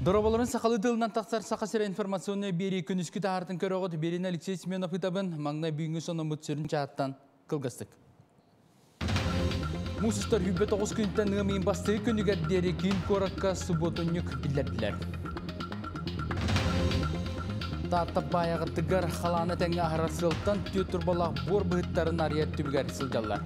Дороbolарын сақалы дылынан тақсар сақасыра информационный бері күніскі тағартын көріғыд Берин Алексей Семенов ұтабын маңна бүйінгі соны мұтсырын чааттан қылғыстық. Мусустар хүббе 9 күнттен ғымейін басты күнігердері кейін қораққа сұботынық білдерділер. Таттап баяғы тұғар қаланы тәңі ағарасылықтан түйетұрбалақ бор бұғыттарын арияд түбігер сылжалар.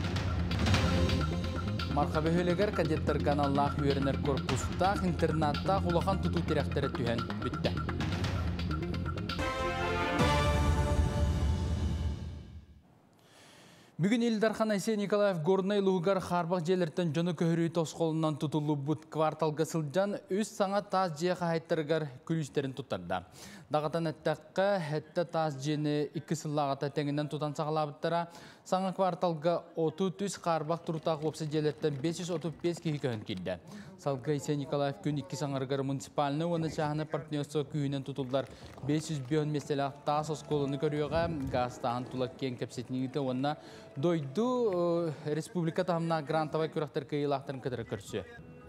Марқабы хөлегер кадеттер каналлах үйерінер корпустақ, интернаттақ улахан тұту теректері түйен бүтті. Бүгін Илдархан Айсей Николаев Горнай Луғар Харбақ желерттен жоны көхірі тосқолынан тұтылы бұд кварталға сылжан өз саңа таз жеға хайттырғар күлістерін тұттарда. Дағатан әттәққа әтті таз жені 2 сыллағата тәңінен тұтан сағалабыттара саңа кварталға 33 Харбақ тұртақ лопсы желерттен 535 кейі көхін келді. Салғы Айсей Николаев күн 2 саңарғар муниципалыны оны шағыны партнерсо күйінен тұтылдар 500 бейон меселақ таз осқолыны көріуға ғастағын тұлақ кен кәпсетінігіті онына дойду республика тамна грантовай күрақтар кыйлақтарын кыдыры көрсі.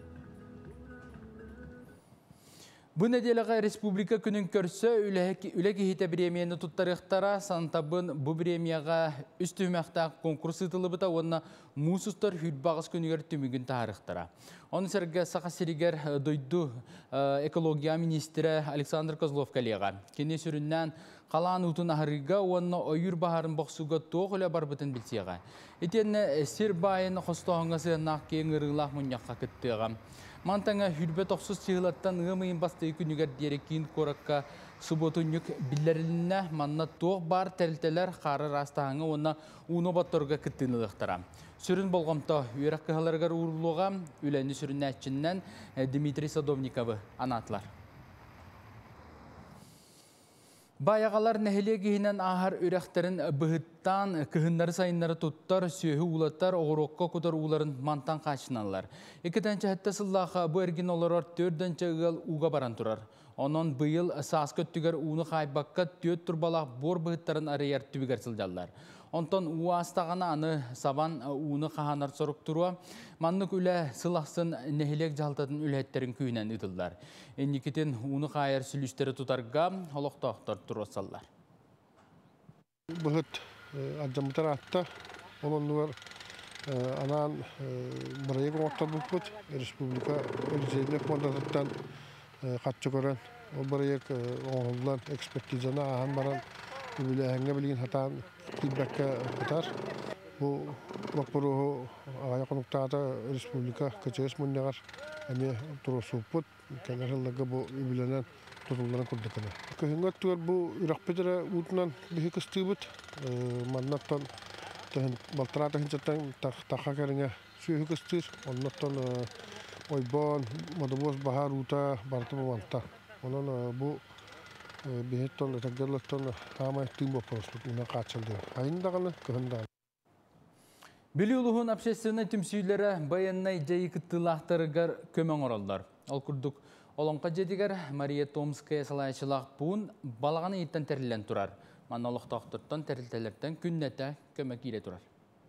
Бұл неделіға республика күнін көрсі үләкі хейті премияны тұттарықтара сантабын бұл премияға үсті үмәқтақ конкурс ұтылыбыта онына мұсыстар хүлбағыз күнігер түмігін тағырықтара. Оны сәргі сақасыригер дойду экология министері Александр Козлов кәлеға. Кене сүріннен қалан ұтын ағырыға онына ойыр бағарын боқсуға тоқ үлі бар бұтын білсеға. Етені сер байын қостауыңасы нақ кейін ұрылақ мұнияққа күттіға. Мантаңа хүлбе 90 сығылаттан ғымайын басты күнігер дерекейін қораққа сұботынық білдеріліне манна тоқ бар тәрілтелер қары растағыңа онына ұны баттырға күттініліктіра. Сүрін болғамта үйрек қығаларғар ұрлуға үләні сүрін әтчіннен Дмитрий Садовниковы анатылар. Баяғалар нәхілегейінен ағар үрәқтерін бұғыттан кығынлары сайынлары тұттар, сүйі ұлаттар, оғырыққа көтір ұларын мантан қашыналар. Екітінші әтті сыллаға бұл әрген олар 4-ші ұғыл ұға баран тұрар. Онын бұйыл саас көттігер ұны қайбаққа төт тұрбалақ бор бұғыттарын арайар түбігер сылжалар. Онтан уастағана аны сабан уны қағанар сорық тұруа, маннық үлі сылақсын нәхілек жалтатын үләттерін күйінен ұтылдар. Енекетін уны қайыр сүлістері тұтарға олықтақтар тұрасалар. Бұғыт аджамытар атта, оның бар анан бұрайық оңақтар бұқпыт, республика өлізейлік мандатыттан қатшы көрін. Ол бұрайық оңылдан экспертизаны ағын баран Үләңге білген хатан кибракка катар. Бұл вапору ағая қонуқтағата республика көчегес мұннағар әне тұру суыппыт. Кәнәрілігі бұл үләнен тұтылдарын күрдікіні. Көйінгі түгер бұл үрақпетері ұтынан бігі күстігібіт. Маннаттан балтырата хинчаттан таққа кәріңе сүйі күстігір. Оннаттан ойбан, мадыбоз бағар ұта барты бұманта. Онан бұл бейттон тәгдерлеттон тама тим вопрослық уна қачылды. Айындағаны көхіндағаны. Білі ұлығын общественный түмсүйлері баяннай жайы күттілақтарығар көмен оралдар. Ол күрдік олонқа жедігер Мария Томская салайшылақ бұын балағаны еттен тәрілен тұрар. Манналықтақтырттан тәрілтелерден күннеті көмек еле тұрар.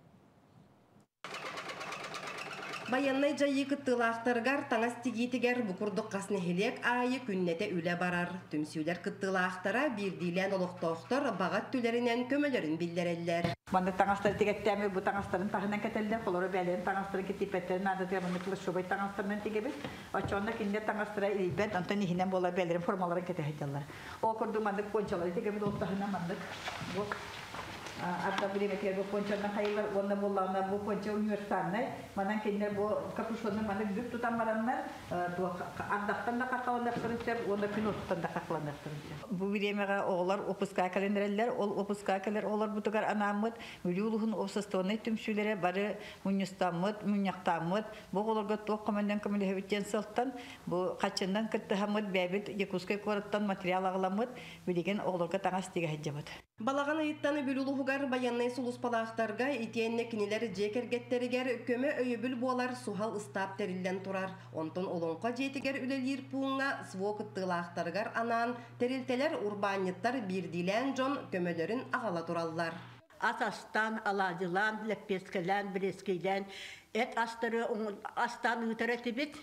Баяннай жайы кыттылақтарғар таңас тегетігер бұқұрдық қаснехелек айы күннете үлі барар. Түмсүйлер кыттылақтара бірдейлен олықтауқтар бағат түлерінен көмелерін білдерелер. Манда таңастары тегеттәме бұ таңастарын тағынан кәтелден, қолыры бәлерін таңастарын кетіпеттерін адатыға мұнды қылы шубай таңастарынан тегебіз. Очонда кенде таңастыра илбет, антон ехінен бола бәлерін формаларын кәтехетелер. Ол күрді мандық кончалары тегебіз, ол тағынан мандық. Hatta bilemekiler bu ponçondan hayırlar, onda bollağına bu ponço üniversiteler, manan kendiler bu kapüşondan manan güp tutanmaranlar, ardaktan da kakağındaktırınca, onda pinottan da kakağındaktırınca. Bu bilemeğe oğlar opuska kalenderler, opuska kalenderler oğlar bu tukar anamıt, mülyuluğun ofsastonay tümsülere barı münyustamıt, münyaktamıt, bu oğlarga toq komandan kamili hevitten sılttan, bu kaçından kıttıhamıt, bәбіт, yekuskay korattan materyal ağlamıt, bilegen oğlarga taŋas tege hecamıt. Балаған айыттаны бүлілуғығар баяннай сұлыс палақтарға итенне кінелер жекергеттерігер көмі өйібіл болар сухал ұстап тәрілден тұрар. Онтын олонқа жетігер үлелер пуыңа сво кыттылақтарғар анан тәрілтелер урбаниттар бірдилен жон көмелерін ағала тұраллар. Asastan, alacılan, leppeskelen, bileskeyden, et astırı, astan üteret ibit.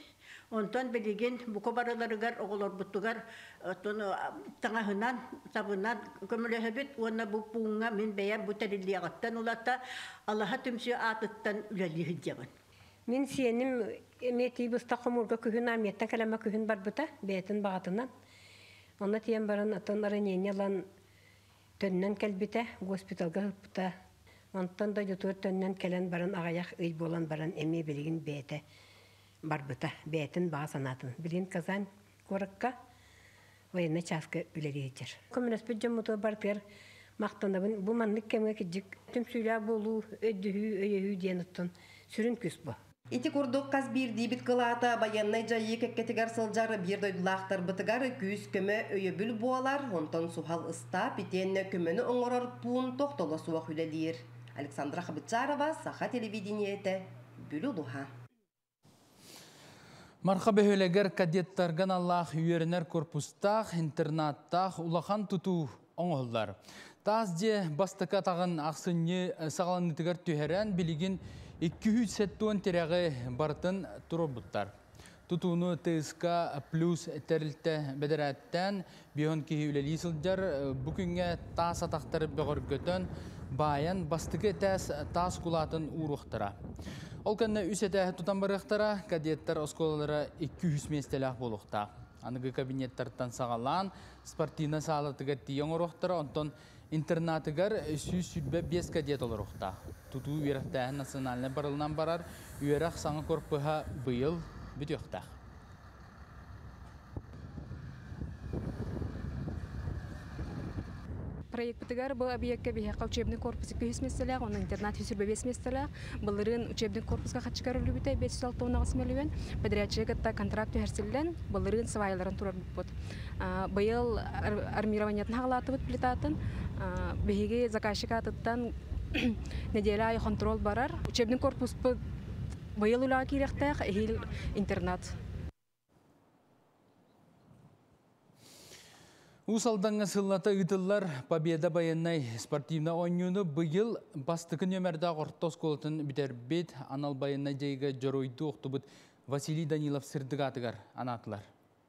Ondan bilgin bu kobarılarıgar oğullar buttugar tangahından sabından kömülehebit ona bu bunga min beyer bu terilliğattan ulata Allah'a tümsü atıttan üleli hicabın. Min siyenim emeti bıstaqımurga kühün amiyetta kalama kühün barbuta beyetin bağıtından. Ona tiyen baran atanların yenyalan tönnen kelbite hospitalga hıpta. Ondan da yutur tönnen kelen baran ağayak ıy bolan baran emi bilgin beyete barbuta beyetin bağı sanatın. Bilgin kazan korakka vayına çaskı üleri hicir. Komünist mutu bartır maqtanabın bu manlık kemge kicik tüm süyle bolu ödühü öyehü diyen uttun. Sürün küs bu. Ити курдук каз бир дибит кылаата баяннай жайы кеккетигер сылжары бир дойдулаахтар бытыгар күүс көмө өйөбүл буалар, онтон сухал ыста питенне көмөнү оңорор пуун токтоло суак үлелир. Александра Хабытчарова, Саха телевидениете, Бүлү-Луха. Мархабы хөлегер кадеттарган Аллах үйерінер корпустах, интернаттах улахан туту оңғылдар. Тазде бастыка тағын ақсынне сағаланытығар түйерен білігін 200 сеттуын терегі бартын тұробыттар. Тутуыны ТСК плюс тәрілті бәдірәттен бейон кейі үлелі сылдар бүкінге тас атақтары бұғыр көтін баян бастықы тас кулатын ұруқтыра. Ол кәнне үсеті тұтан барықтара кадеттар осколалары 200 местелі болуқта. Анығы кабинеттардан сағалан спортивна сағалатыға тиен ұруқтыра, онтон интернатыгар сүрбе 5 кадет олыруқта. Туту үйерақтағы национальны барылынан барар, үйерақ саңы корпыға бұйыл бүтіқтақ. Проект бітігер бұл объектке бейхаққа учебный корпусы 200 местелер, оның интернат 105 местелер. Бұлырын учебный корпусқа қатшықар үлі бітай 506 оңағыз мөліуен. Бәдірәтші ғытта контракт үйерселден бұлырын сывайларын тұрар бұд. Бұйыл армированиятын ғалаты бұд плитатын. Бейге заказчик атыттан неделя ай контроль барар. Учебный корпус бұйыл үлі керектәқ, әйіл интернат. Усалданға сыллата ұйтылар Победа баяннай спортивна ойнуыны бұйыл бастықын өмірді ағыртта осколатын бітер бет анал баяннай жайға жоройды оқтыбыт Василий Данилов сырдығатығар анатылар.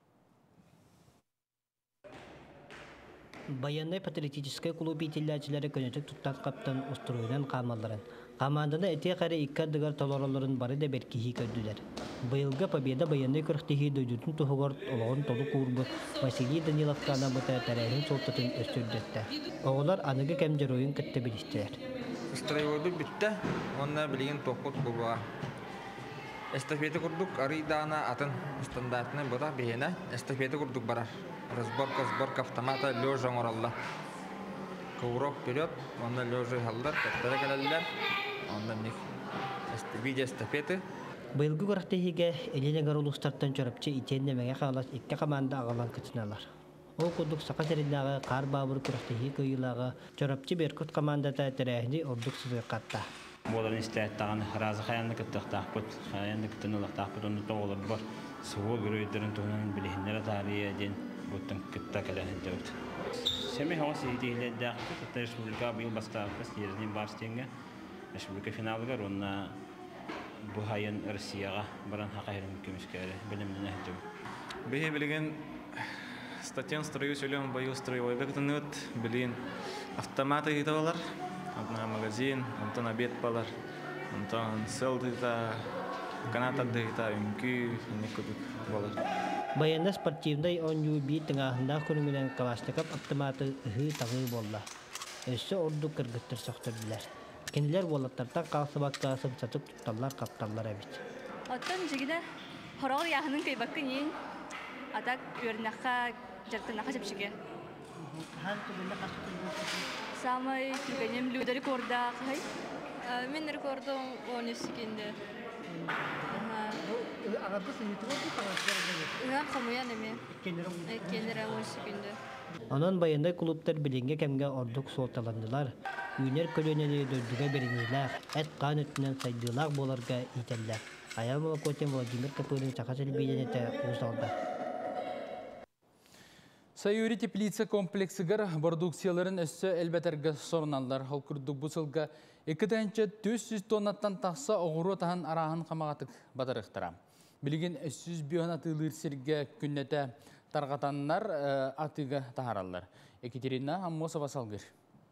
Баяннай патриотической клубы ителләчілері көнетік тұттат қаптан ұстыруынан қамаларын. Команданы әте қары иккадығар толораларын бары да беркихи көдділер. Бұйылға Победа баяннай көріктіхи дөйдүтін тұхығар олығын толы қуырбы Василий Даниловтана бұта тәрәйін солтатын өстірдетті. Оғылар анығы кәмдер ойын күтті білістілер. Строевой бітті, онына білген тоққыт бұлуға. Эстафеті күрдік арыйдана атын стандартны бұда бейені эстафеті күрдік барар. Разборка автомата лёжа оралла. Курок вперед, онда лёжа халдар, каттары кәлелер, онда них видео эстафеты. Бұйылғы көріктіхіге Елена Гарулустартан чөріпчі итенне мәге қалас икке команда ағалан күтіналар. Ол күрдік сақа теріліға қар бабыр көріктіхі көйіліға чөріпчі беркут командата тәрәхіне ордық сызы қатта. Боларын істәйттіған разы қаянды күттіқтақпыт, қаянды күттініліқтақпыт, оны тоғылыр бар. Суғы көрейдерін тұғынан білігіндері тария ден бұттың күтті кәләхінді өт. Семей хауа сейдейлі дәқті, күтті республика бұйыл бастағыз, ерінен барстенге республика финалығар, онына бұхайын Россияға баран хақайрын көміскәрі білімден әхті. Бейе білген статьян строю сөйлем бою строевой бәктін өт, білген автоматы еті олар, магазин, онтан обед балар, онтан сел дейта, канатар дейта, үнкі, үнекудық балар. Баянда спортивдай оню бей тыңағында күніңінен Калашников автоматы ұғы тағы болла. Өсі орду кіргіттір соқтыр білер. Кенілер болаттардан қалсыбақ қалсым сатып тұтталар қапталар әбет. Оттан жігіне хорағыр яғының көйбаққын ең атақ өрінаққа жартынаққа жепшіге. Самай күгенем лүді рекорда қай? Мен рекордым 13 секунды. Онан баяндай клубтар білінге кәмге ордық солталандылар. Үйнер көлөнені дөrdіге берінейлер, әт қан өттінен сайдылар боларға ителлер. Аямыла көтен Владимир Капырын сақасыл бейденеті ұзалды. Сайури теплица комплексігір продукцияларын өссі әлбәтәргі сорналар. Ол күрдік бұсылға 2-400 тоннаттан тақса оғыру тағын арағын қамағатық батырықтыра. Билигин 300 бион атылыр сирге күннете тарғатаннар атыга тахаралар. Екатерина Аммосова салгыр.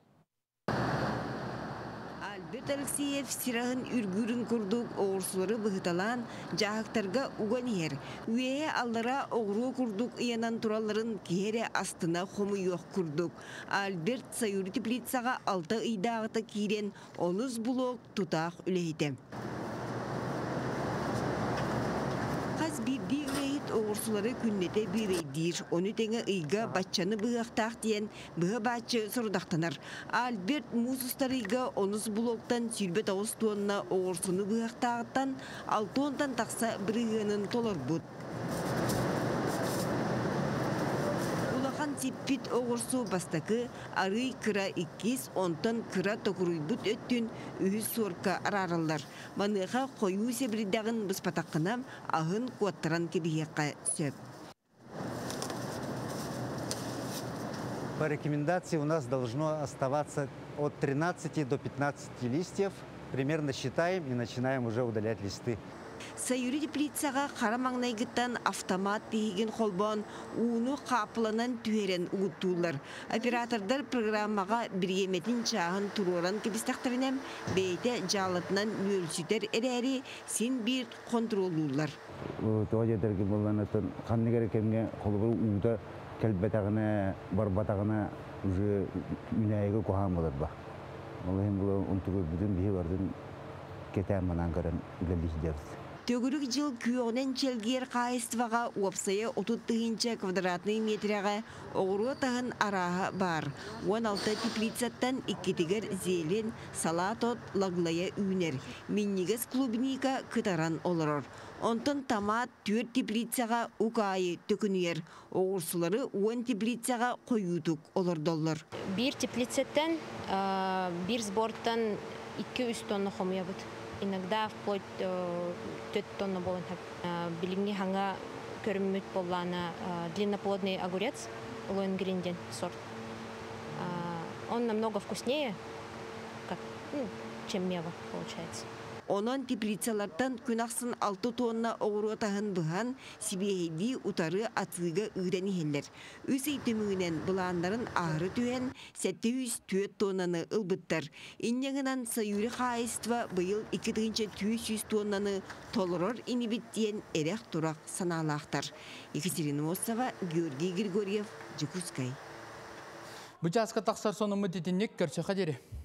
Альберт Алексеев сирағын үргүрін күрдік оғырсылары бұғыталан жағақтарға уған ер. Үйе аллара оғыру күрдік иянан тураларын кере астына қомы йоқ күрдік. Альберт Сайури теплицаға 6 ыйдағыта кейрен 10 блок тұтақ үлейді. Қаз бірді үрейт оғырсылары күннете бірейдір. Оны теңі ыйға батчаны бұғақтақ дейін бұға батчы сұрдақтанар. Альберт Мусустар ыйға 10 блоктан сүрбет ауыз туанына оғырсыны бұғақтағыттан 6 ондан тақса бірігінің толар бұд. Типпит оғырсу бастакы ары кыра 2, онтан кыра тоқыруйбут өттін үйіз сорка арарылар. Маныға қойу себірдағын бұспатаққынам ағын қуаттаран кебіғеққа сөп. По рекомендации у нас должно оставаться от 13 до 15 листьев. Примерно считаем и начинаем уже удалять листы. Сайури теплицаға қарамаңнайгыттан автомат дейген қолбон уыны қапыланан түйерен ұғыттулар. Оператордар программаға біргеметін чағын тұроран кебістақтарынам бейті жалытынан нөлсүтер әрәрі сен бір контролулар. Тоға жетерге болғанатын қанны керекемге қолыбыр ұғыда кәлбетағына, барбатағына уже үнәйгі қоған болар ба. Олайын бұл ұнтығы бүтін бейі бардың кетен манан көрін үлелейдерді. Төгірік жыл күйоғынан челгер қайыстываға уапсайы 30 квадратный метряға оғыру тағын араға бар. 16 теплицаттан 2-тігер зелен салатот лаглая үйнер. Миннигес клубника кытаран олырыр. Онтын тамат 4 теплицаға ұқайы төкінер. Оғырсылары 10 теплицаға қойудық олырдолыр. Bir теплицаттан, bir сборттан 2-3 тонна қомия бұд. Иногда вплоть 4 тонна болын. Билигни ханга көріммет боллана длинноплодный огурец, Лоенгринден сорт. Он намного вкуснее, чем мева получается. Онон теплицалардан күнақсын 6 тонна оғыру тағын бұған сибейді ұтары атыға үйрен елдер. Үз ейтімігінен бұландарын ағыры түйен 704 тоннаны ұлбыттар. Иннегінен Сайури қайыстыва бұйыл 200 тоннаны толырыр инебеттен әрек тұрақ саналақтар. Екатерина Мосова, Георгий Григорьев, Жекускай. Бұчасқа тақсар сонымы детіннек көрсе қадері.